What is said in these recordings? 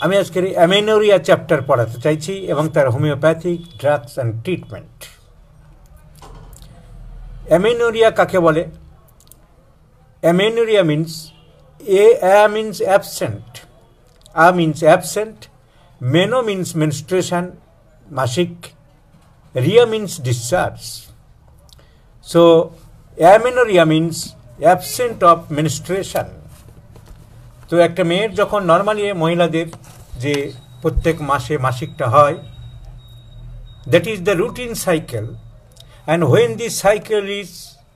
আমি আজকের amenorrhoea chapter পড়াতে চাইছি এবং তার homeopathic drugs and treatment. Amenorrhoea কাকে বলে? Amenorrhoea means means absent, means absent, meno means menstruation, মাসিক, rhoea means discharge. So amenorrhoea means absent of menstruation. তো একটা মেয়ের যখন নর্মালি মহিলাদের যে প্রত্যেক মাসে মাসিকটা হয়, that is the routine cycle, and when this cycle is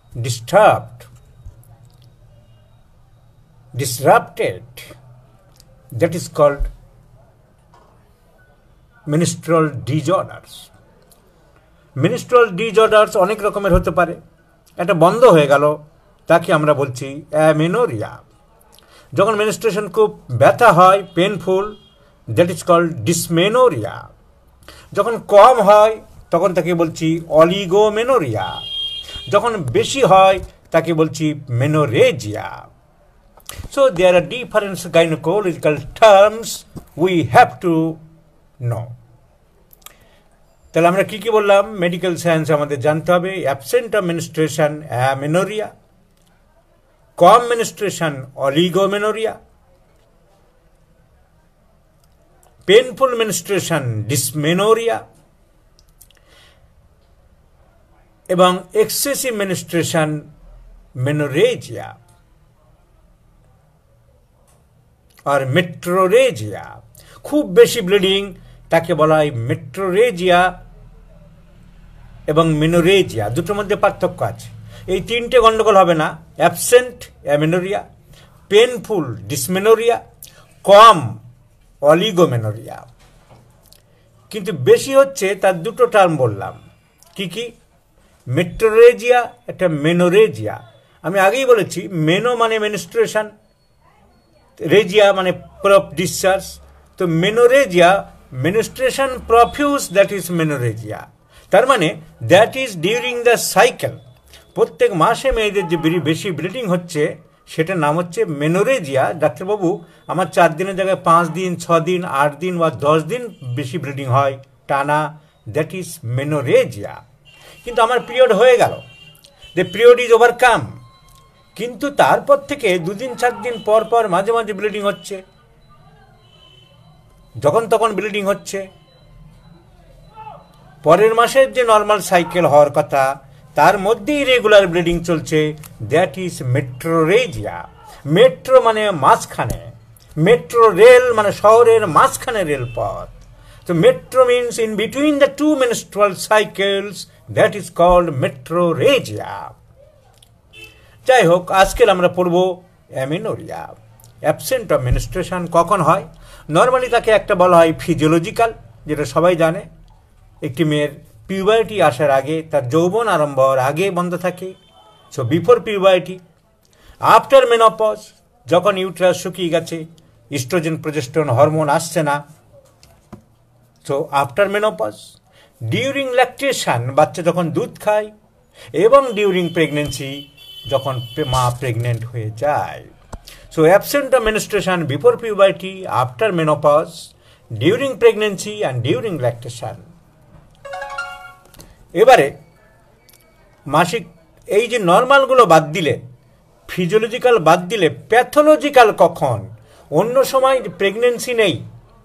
disrupted, that is called menstrual disorders. menstrual disorders অনেক রকমের হতে পারে। এটা বন্ধ হয়ে গেল তাকে আমরা বলছি অ্যামেনোরিয়া। যখন মেনস্ট্রুয়েশন খুব ব্যথা হয়, painful, that is called dysmenorrhoea. যখন কম হয় তখন তাকে বলছি অলিগোমেনোরিয়া। যখন বেশি হয় তাকে বলছি menorrhagia. So there are different gynecological terms we have to know. তাহলে আমরা কি বললাম? মেডিকেল সায়েন্স আমাদের জানতে হবে অ্যাবসেন্ট অফ মেনস্ট্রুয়েশন অ্যামেনোরিয়া, কম menstruation oligomenorrhoea, painful menstruation dysmenorrhoea এবং এক্সেসিভ মেনস্ট্রুয়েশন মেনোরেজিয়া আর মেট্রোরেজিয়া। খুব বেশি ব্লিডিং তাকে বলা হয় মেট্রোরেজিয়া এবং মেনোরেজিয়া। দুটোর মধ্যে পার্থক্য আছে। এই তিনটে গন্ডগোল হবে না, অ্যাবসেন্ট অ্যামেনোরিয়া, পেনফুল ডিসমেনোরিয়া, কম অলিগোমেনোরিয়া। কিন্তু বেশি হচ্ছে তার দুটো টার্ম বললাম। কি কি? মেট্রোরেজিয়া, একটা মেনোরেজিয়া। আমি আগেই বলেছি মেনো মানে মেনস্ট্রুয়েশন, রেজিয়া মানে প্রপ ডিসচার্জ। তো menorrhagia menstruation profuse, that is menorrhagia. তার মানে that is during the cycle. প্রত্যেক মাসে মেয়েদের যে বেশি ব্লিডিং হচ্ছে সেটার নাম হচ্ছে মেনোরেজিয়া। ডাক্তারবাবু আমার 4 দিনের জায়গায় 5 দিন, 6 দিন, 8 দিন বা 10 দিন বেশি ব্লিডিং হয় টানা, দ্যাট ইজ মেনোরেজিয়া। কিন্তু আমার পিরিয়ড হয়ে গেল, দ্য পিরিয়ড ইজ ওভারকাম, কিন্তু তারপর থেকে 2 দিন 4 দিন পর পর মাঝে মাঝে ব্লিডিং হচ্ছে, যখন তখন ব্লিডিং হচ্ছে। পরের মাসের যে নর্মাল সাইকেল হওয়ার কথা তার মধ্যেই রেগুলার ব্লিডিং চলছে, দ্যাট ইজ মেট্রোরেজিয়া। মেট্রো মানে মাঝখানে, মেট্রো রেল মানে শহরের মাঝখানে রেলপথ। তো metro means in between the 2 menstrual cycles, that is called metrorrhagia. যাই হোক, আজকে আমরা পড়ব অ্যামেনোরিয়া। অ্যাবসেন্ট অফ মেনস্ট্রুয়েশন কখন হয়? নর্মালি তাকে একটা বলা হয় ফিজিওলজিক্যাল, যেটা সবাই জানে। একটি মেয়ের পিউবারিটি আসার আগে, তার যৌবন আরম্ভ হওয়ার আগে বন্ধ থাকে। So before puberty. After menopause, যখন ইউট্রাস শুকিয়ে গেছে, ইস্ট্রোজেন প্রজেস্টেরন হরমোন আসছে না, so after menopause. During lactation, বাচ্চা যখন দুধ খায়, এবং ডিউরিং প্রেগনেন্সি, যখন মা প্রেগনেন্ট হয়ে যায়। So absent of menstruation before puberty, after menopause, during pregnancy and during lactation. এবারে মাসিক এই যে নর্মালগুলো বাদ দিলে, ফিজিওলজিক্যাল বাদ দিলে, প্যাথোলজিক্যাল কখন? অন্য সময় প্রেগনেন্সি নেই,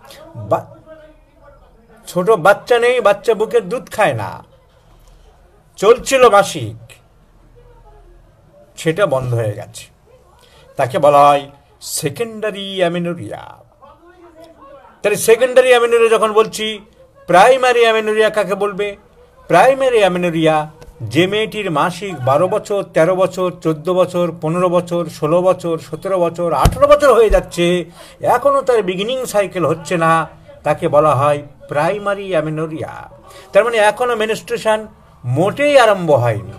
ছোট বাচ্চা নেই, বাচ্চা বুকের দুধ খায় না, চলছিল মাসিক, সেটা বন্ধ হয়ে গেছে, তাকে বলা হয় সেকেন্ডারি অ্যামেনোরিয়া। তাহলে সেকেন্ডারি অ্যামেনোরিয়া যখন বলছি, প্রাইমারি অ্যামেনোরিয়া কাকে বলবে? প্রাইমারি অ্যামেনোরিয়া যে মেয়েটির মাসিক 12 বছর, 13 বছর, 14 বছর, 15 বছর, 16 বছর, 17 বছর, 18 বছর হয়ে যাচ্ছে, এখনও তার বিগিনিং সাইকেল হচ্ছে না, তাকে বলা হয় প্রাইমারি অ্যামেনোরিয়া। তার মানে এখনও মেনস্ট্রুয়েশন মোটেই আরম্ভ হয়নি।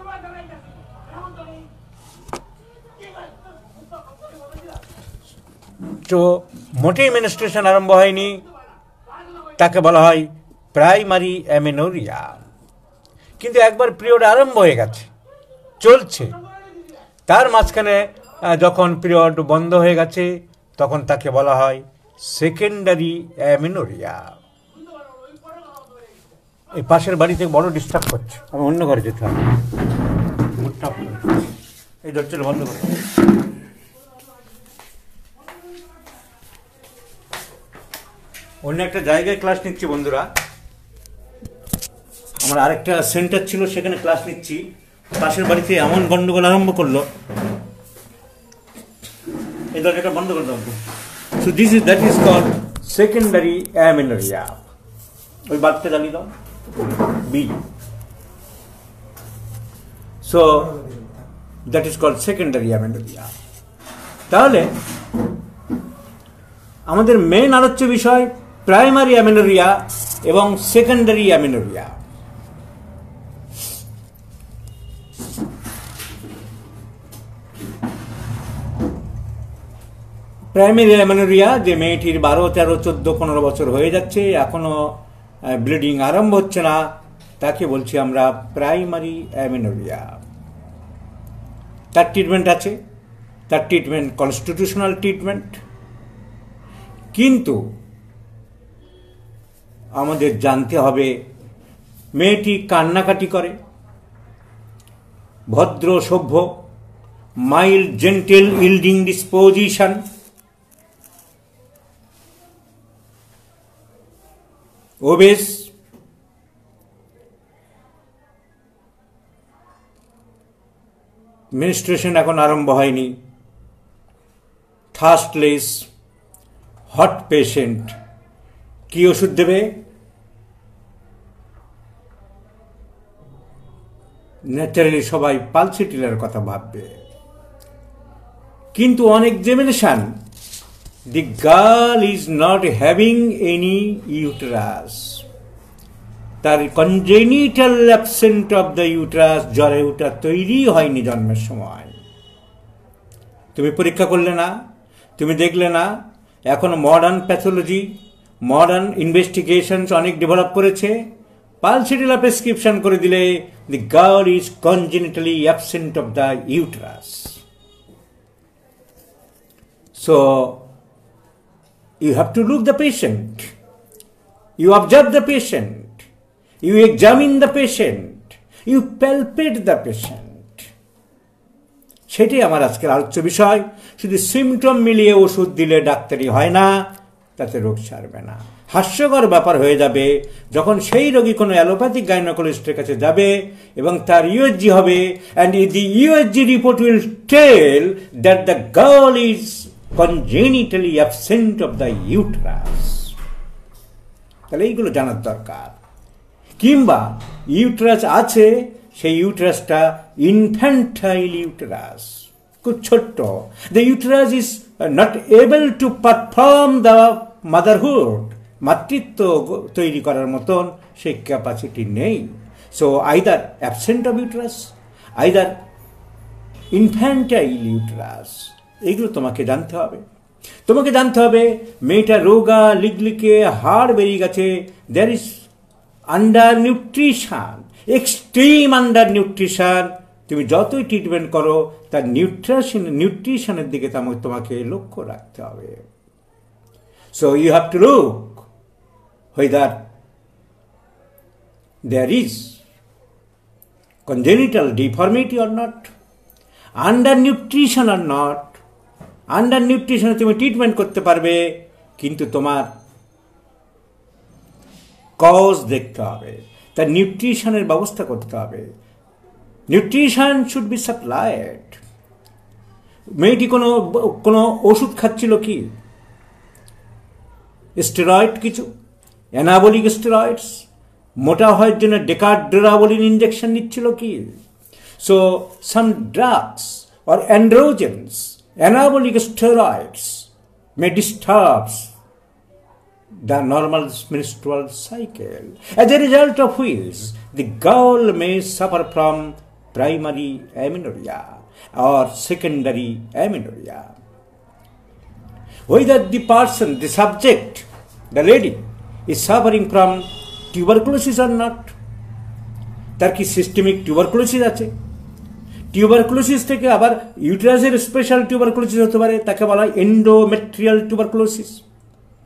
তো মোটেই মেনস্ট্রুয়েশন আরম্ভ হয়নি, তাকে বলা হয় প্রাইমারি অ্যামেনোরিয়া। কিন্তু একবার পিরিয়ড আরম্ভ হয়ে গেছে, চলছে, তার মাঝখানে যখন পিরিয়ড বন্ধ হয়ে গেছে তখন তাকে বলা হয় সেকেন্ডারি অ্যামেনোরিয়া। এই পাশের বাড়িতে বড় ডিস্টার্ব করছে, আমি অন্য ঘরে যেতে হবে। এই দরজাটা বন্ধ করে অন্য একটা জায়গায় ক্লাস নিচ্ছি বন্ধুরা। আমার আরেকটা সেন্টার ছিল, সেখানে ক্লাস নিচ্ছি। পাশের বাড়িতে এমন গন্ডগোল আরম্ভ করলো, এই দরজাটা বন্ধ করে দেবো। So that is called secondary amenorrhoea. ওই বাল্বটা জ্বালিয়ে দাও, বি। So that is called secondary amenorrhoea. তাহলে আমাদের মেইন আলোচ্য বিষয় প্রাইমারি অ্যামেনোরিয়া এবং সেকেন্ডারি অ্যামেনোরিয়া। প্রাইমারি অ্যামেনোরিয়া, যে মেয়েটির 12, 13, 14, 15 বছর হয়ে যাচ্ছে, এখনো ব্লিডিং আরম্ভ হচ্ছে না, তাকে বলছি আমরা প্রাইমারি অ্যামেনোরিয়া। তার ট্রিটমেন্ট আছে, তার ট্রিটমেন্ট কনস্টিটিউশনাল ট্রিটমেন্ট। কিন্তু আমাদের জানতে হবে মেয়েটি কান্নাকাটি করে, ভদ্র সভ্য, mild gentle yielding disposition, obese, menstruation এখন আরম্ভ হয়নি, থার্স্টলেস, হট পেশেন্ট। কি ওষুধ দেবে? ন্যাচারালি সবাই পালসিটিলার কথা ভাববে, কিন্তু on examination the girl is not having any uterus. তার congenital absent of the uterus, জরায়ুটা তৈরি হয়নি জন্মের সময়। তুমি পরীক্ষা করলে না, তুমি দেখলে না। এখন মডার্ন প্যাথোলজি, মডার্ন ইনভেস্টিগেশনস অনেক ডেভেলপ করেছে। পালসিটিলা প্রেসক্রিপশন করে দিলে the girl is congenitally absent of the uterus. So you have to look the patient, you observe the patient, you examine the patient, you palpate the patient. সেটাই আমার আজকের আলোচ্য বিষয়। শুধু সিমটম মিলিয়ে ওষুধ দিলে ডাক্তারি হয় না, তাতে রোগ সারবে না। হাস্যকর ব্যাপার হয়ে যাবে যখন সেই রোগী কোনো অ্যালোপ্যাথিক গাইনোকোলজিস্টের কাছে যাবে এবং তার ইউএসজি হবে, and the USG report will tell that the girl is congenitally absent of the uterus. তাহলে এইগুলো জানার দরকার। কিংবা ইউটেরাস আছে, সেই ইউটেরাসটা ইনফ্যান্টাইল ইউটেরাস, খুব ছোট্ট। The uterus is not able to perform the motherhood, মাতৃত্ব তৈরি করার মতন সেই ক্যাপাসিটি নেই। So either absent of uterus, either infantile uterus. এইগুলো তোমাকে জানতে হবে। তোমাকে জানতে হবে মেয়েটা রোগা, লিগলিকে, হাড় বেরিয়ে গেছে, there is under nutrition, extreme under nutrition. তুমি যতই ট্রিটমেন্ট করো তার নিউট্রিশনের দিকে তোমাকে লক্ষ্য রাখতে হবে। So you have to look whether there is congenital deformity or not, under nutrition or not. Under নিউট্রিশনে তুমি ট্রিটমেন্ট করতে পারবে, কিন্তু তোমার কজ দেখতে হবে, তার নিউট্রিশনের ব্যবস্থা করতে হবে। Nutrition should be supplied. মেয়েটি কোনো ওষুধ খাচ্ছিল কি? স্টেরয়েড, কিছু অ্যানাবলিক স্টেরয়েডস, মোটা হওয়ার জন্য ডেকাড্রাবলিন ইঞ্জেকশন নিচ্ছিল কি? So some drugs or androgens, anabolic steroids may disturb the normal menstrual cycle, as a result of which the girl may suffer from primary amenorrhea or secondary amenorrhea. Whether the person, the subject, the lady is suffering from tuberculosis or not, তার কি systemic tuberculosis আছে? Tuberculosis থেকে আবার ইউটেরাসের special tuberculosis হতে পারে, তাকে বলা হয় এন্ডোমেট্রিয়াল টিউবারকুলোসিস।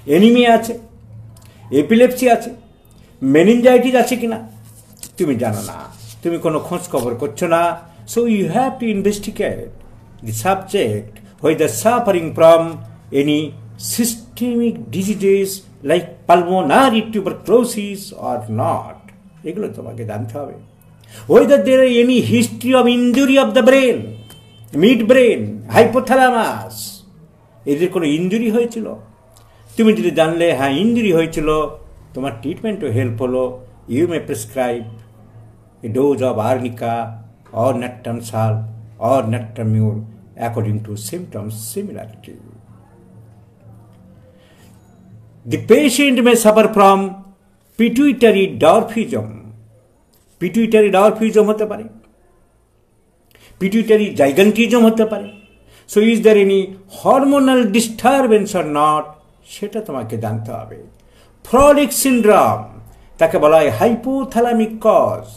এনিমিয়া আছে, এপিলেপসি আছে, মেনিনজাইটিস আছে কিনা তুমি জানো না, তুমি কোনো খোঁজ খবর করছো না। So you have to investigate the subject whether suffering from any systemic diseases like pulmonary tuberculosis or not. এগুলো তোমাকে জানতে হবে। whether there are any history of injury of the brain, mid brain, hypothalamus, এদের কোনো injury হয়েছিল, তুমি যদি জানলে হ্যাঁ ইঞ্জুরি হয়েছিল, তোমার ট্রিটমেন্টও হেল্প হলো। You may prescribe a dose of arnica or natrum sal or natramure according to symptoms similarity. The patient may suffer from pituitary dwarfism. Pituitary dwarfism হতে পারে, pituitary gigantism হতে পারে। So is there any hormonal disturbance or not, সেটা তোমাকে জানতে হবে। Frolic syndrome, তাকে বলা হয় hypothalamic cause,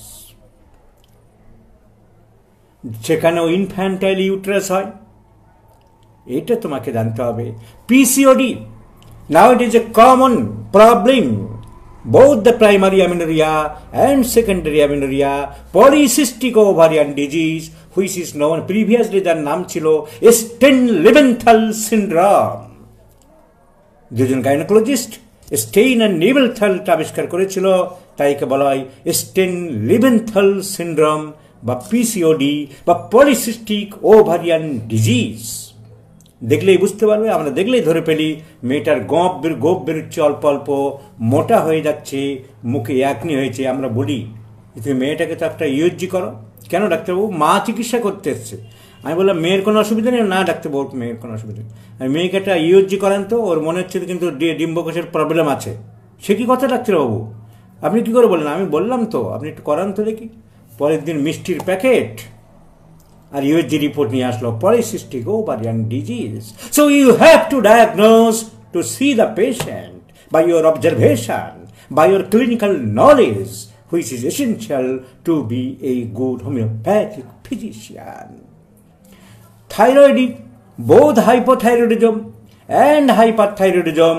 সেখানেও ইনফ্যান্টাইল ইউট্রাস হয়, এটা তোমাকে জানতে হবে। PCOD, now it is a common problem, both the primary amenorrhea and secondary amenorrhea, polycystic ovarian disease, which is known previously, যার নাম ছিল Stein-Leventhal syndrome। দুজন গাইনোকোলজিস্ট স্টেইন আর লিভেনথল আবিষ্কার করেছিল, তাই একে বলা হয় স্টেইন-লিভেনথল সিন্ড্রোম বা পিসিওডি বা পলিসিস্টিক ওভারিয়ান ডিজিজ। দেখলেই বুঝতে পারবে, আমরা দেখলেই ধরে ফেলি মেয়েটার গোপ বেরোচ্ছে অল্প অল্প, মোটা হয়ে যাচ্ছে, মুখে একনি হয়েছে, আমরা বলি তুমি মেয়েটাকে তো একটা ইউএসজি করো। কেন ডাক্তারবাবু? মা চিকিৎসা করতে এসছে। আমি বললাম মেয়ের কোনো অসুবিধা নেই। না ডাক্তারবাবু, মেয়ের কোনো অসুবিধা নেই, আমি মেয়েকে একটা ইউএসজি করান তো, ওর মনে হচ্ছে কিন্তু ডিম্বকোষের প্রবলেম আছে। সে কি কথা ডাক্তারবাবু, আপনি কি করে বললেন? আমি বললাম তো আপনি একটু করান তো দেখি। পরের দিন মিষ্টির প্যাকেট আর ইউএসজি রিপোর্ট নিয়ে আসলো, polycystic ovarian disease. So you have to diagnose to see the patient by your observation, by your clinical knowledge, which is essential to be a good homeopathic physician. Thyroid, both hypothyroidism and hyperthyroidism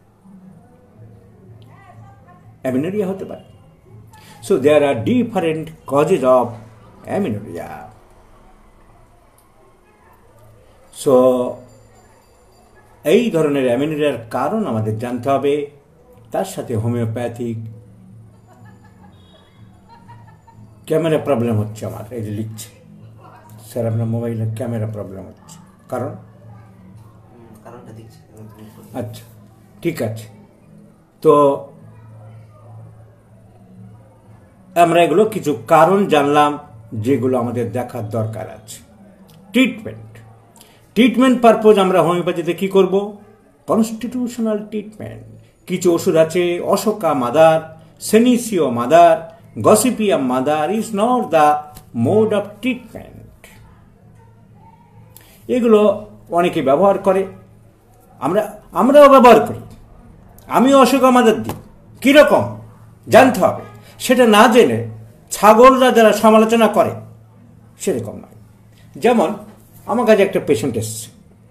amenorrhea হতে পারে। So there are different causes of amenorrhea. So এই ধরনের অ্যামেনোরিয়ার কারণ আমাদের জানতে হবে, তার সাথে হোমিওপ্যাথিক ক্যামেরা প্রবলেম হচ্ছে আমার, এই যে লিখছে স্যার আপনার মোবাইলে ক্যামেরা প্রবলেম হচ্ছে, কারণটা দিচ্ছে। আচ্ছা ঠিক আছে, তো আমরা এগুলো কিছু কারণ জানলাম যেগুলো আমাদের দেখার দরকার আছে। ট্রিটমেন্ট পারপোজ আমরা হোমিওপ্যাথিতে কি করব? Constitutional treatment. কিছু ওষুধ আছে, Ashoka mother, senecio mother, gossypium mother is not the mode of treatment. এগুলো অনেকে ব্যবহার করে, আমরাও ব্যবহার করি, আমিও অশোকা মাদার দিই। কীরকম জানতে হবে, সেটা না জেনে ছাগলরা যারা সমালোচনা করে সেরকম নয়। যেমন আমার কাছে একটা পেশেন্ট এসছে,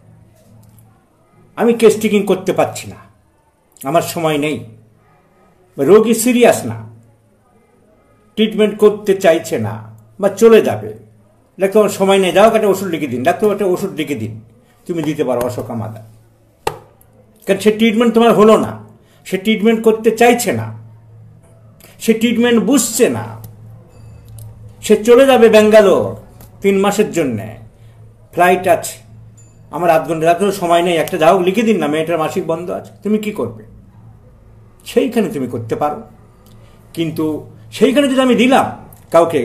আমি কেস টেকিং করতে পারছি না, আমার সময় নেই, রোগী সিরিয়াস না, ট্রিটমেন্ট করতে চাইছে না বা চলে যাবে, ডাক্তার আমার সময় নেই, যাও একটা ওষুধ লিখে দিন, ডাক্তার একটা ওষুধ লিখে দিন, তুমি দিতে পারো অশোকা মাদার। কারণ সে ট্রিটমেন্ট তোমার হলো না, সে ট্রিটমেন্ট করতে চাইছে না, সে ট্রিটমেন্ট বুঝছে না, সে চলে যাবে ব্যাঙ্গালোর 3 মাসের জন্যে, ফ্লাইট আছে, আমার আধ ঘন্টা রাতেও সময় নেই, একটা যাও লিখে দিন না, মেয়েটার মাসিক বন্ধ আছে, তুমি কি করবে? সেইখানে তুমি করতে পারো, কিন্তু সেইখানে যদি আমি দিলাম কাউকে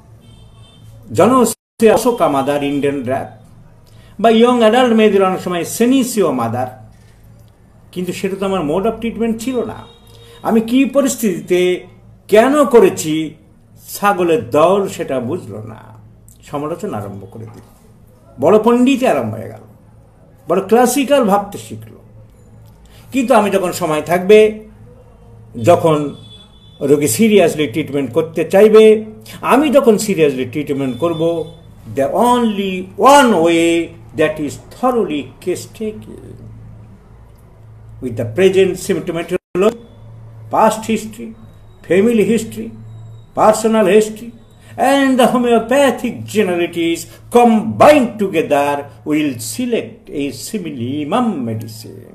অশোকা মাদার, ইন্ডিয়ান র্যাপ বা ইয়ং অ্যাডাল্ট মেয়েদের অনেক সময় সেনিসিও মাদার, কিন্তু সেটা তো আমার মোড অফ ট্রিটমেন্ট ছিল না। আমি কি পরিস্থিতিতে কেন করেছি, ছাগলের দল সেটা বুঝলো না, সমালোচনা আরম্ভ করে দিল, বড় পণ্ডিতে আরম্ভ হয়ে গেল, বড় ক্লাসিক্যাল ভাবতে শিখলো। কিন্তু আমি যখন সময় থাকবে, যখন রোগী সিরিয়াসলি ট্রিটমেন্ট করতে চাইবে, আমি যখন সিরিয়াসলি ট্রিটমেন্ট করব, the only one way that is thoroughly case taking. with the present symptomatology, past history, family history, personal history, and the homeopathic generalities combined together will select a simillimum medicine.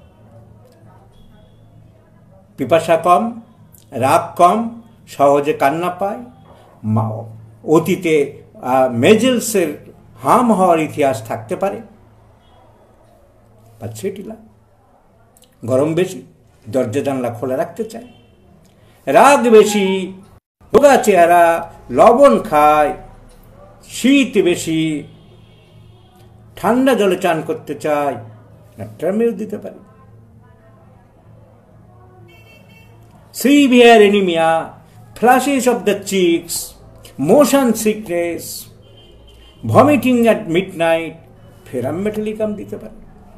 পিপাসা কম, রাগ কম, সহজে কান্না পায়, অতীতে মেজেলসের হাম হওয়ার ইতিহাস থাকতে পারে, পাচ্ছে টিলা, গরম বেশি, দরজা জানলা খোলা রাখতে চায়, রাগ বেশি, রোগা চেহারা, লবণ খায়, শীত বেশি, ঠান্ডা জলে চান করতে চায়, ট্রামেও দিতে পারে। Severe anemia, flashes of the cheeks, motion sickness, vomiting at midnight, ferrometallicum দিতে পারে।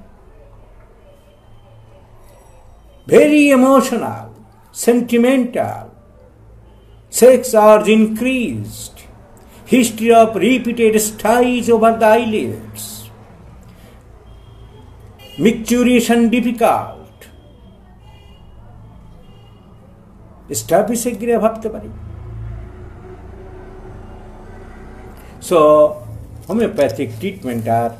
Very emotional, sentimental, sex urge increased, history of repeated styes over the eyelids, micturition difficult, staphysagria ভাবতে পারি। So homeopathic treatment are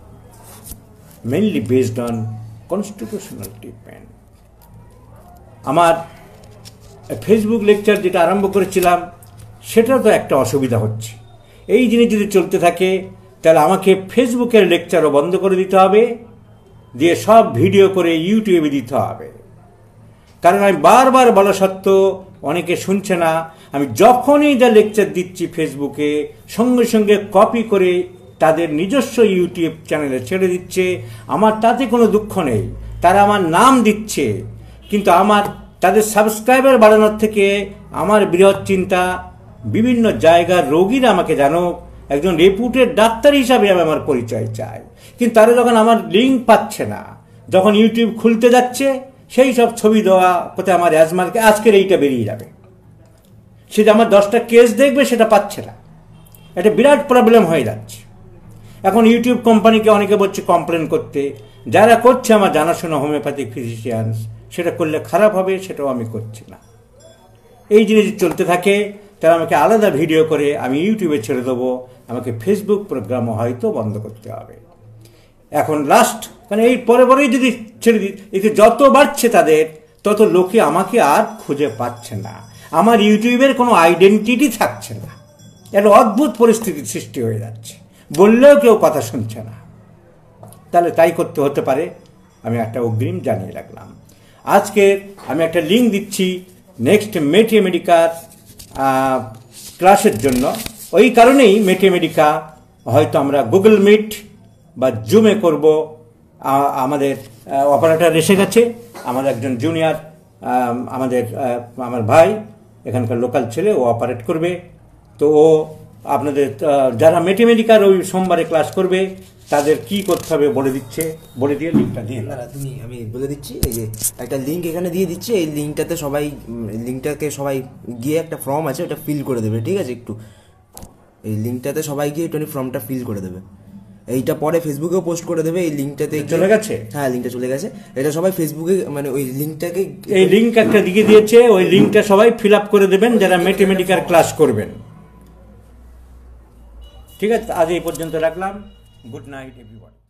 mainly based on constitutional treatment. আমার Facebook lecture যেটা আরম্ভ করেছিলাম সেটা তো একটা অসুবিধা হচ্ছে। এই জিনিস যদি চলতে থাকে তাহলে আমাকে ফেসবুকের লেকচারও বন্ধ করে দিতে হবে, দিয়ে সব ভিডিও করে ইউটিউবে দিতে হবে। কারণ আমি বারবার বলা সত্ত্বেও অনেকে শুনছে না। আমি যখনই যা লেকচার দিচ্ছি ফেসবুকে সঙ্গে সঙ্গে কপি করে তাদের নিজস্ব ইউটিউব চ্যানেলে ছেড়ে দিচ্ছে। আমার তাতে কোনো দুঃখ নেই, তারা আমার নাম দিচ্ছে, কিন্তু আমার তাদের সাবস্ক্রাইবার বাড়ানোর থেকে আমার বৃহৎ চিন্তা বিভিন্ন জায়গার রোগীরা আমাকে জানুক, একজন রেপুটেড ডাক্তার হিসাবে আমি আমার পরিচয় চাই। কিন্তু তারা যখন আমার লিঙ্ক পাচ্ছে না, যখন ইউটিউব খুলতে যাচ্ছে সেই সব ছবি দেওয়া কোথায় আমার অ্যাজমারকে আজকের এইটা বেরিয়ে যাবে, সে যে আমার 10টা কেস দেখবে সেটা পাচ্ছে না। এটা বিরাট প্রবলেম হয়ে যাচ্ছে। এখন ইউটিউব কোম্পানিকে অনেকে বলছে কমপ্লেন করতে, যারা করছে আমার জানাশোনা হোমিওপ্যাথিক ফিজিশিয়ানস, সেটা করলে খারাপ হবে, সেটাও আমি করছি না। এই জিনিস চলতে থাকে তাহলে আমাকে আলাদা ভিডিও করে আমি ইউটিউবে ছেড়ে দেবো, আমাকে ফেসবুক প্রোগ্রামও হয়তো বন্ধ করতে হবে। এখন লাস্ট মানে এই পরেই যদি ছেড়ে দিই, এতে যত বাড়ছে তাদের তত লোকে আমাকে আর খুঁজে পাচ্ছে না, আমার ইউটিউবের কোনো আইডেন্টিটি থাকছে না। একটা অদ্ভুত পরিস্থিতির সৃষ্টি হয়ে যাচ্ছে, বললেও কেউ কথা শুনছে না। তাহলে তাই করতে হতে পারে, আমি একটা অগ্রিম জানিয়ে রাখলাম। আজকে আমি একটা লিঙ্ক দিচ্ছি নেক্সট মেটিমেডিকার ক্লাসের জন্য। ওই কারণেই মেটিমেডিকা হয়তো আমরা গুগল মিট বা জুমে করব। আমাদের অপারেটর এসে গেছে, আমাদের একজন জুনিয়র আমার ভাই এখানকার লোকাল ছেলে, ও অপারেট করবে। তো ও আপনাদের যারা মেটিমেডিকার ওই সোমবারে ক্লাস করবে তাদের কি করতে হবে বলে দিচ্ছে, বলে দিয়ে লিঙ্কটা দিয়ে তুমি আমি বলে দিচ্ছি। এই যে একটা লিঙ্ক এখানে দিয়ে দিচ্ছি, এই লিঙ্কটাতে সবাই গিয়ে একটা ফর্ম আছে ওটা ফিল করে দেবে, ঠিক আছে? একটু এই লিঙ্কটাতে সবাই গিয়ে একটু ফর্মটা ফিল করে দেবে। এইটা পরে ফেসবুকেও পোস্ট করে দেবে। এই লিঙ্কটাতে চলে গেছে, হ্যাঁ লিঙ্কটা চলে গেছে। এটা সবাই ফেসবুকে মানে ওই লিঙ্কটাকে, এই লিঙ্ক একটা দিয়ে দিয়েছে, ওই লিঙ্কটা সবাই ফিল আপ করে দেবেন যারা মেটিমেডিকার ক্লাস করবেন। ঠিক আছে, আজ এই পর্যন্ত রাখলাম। Good night everyone.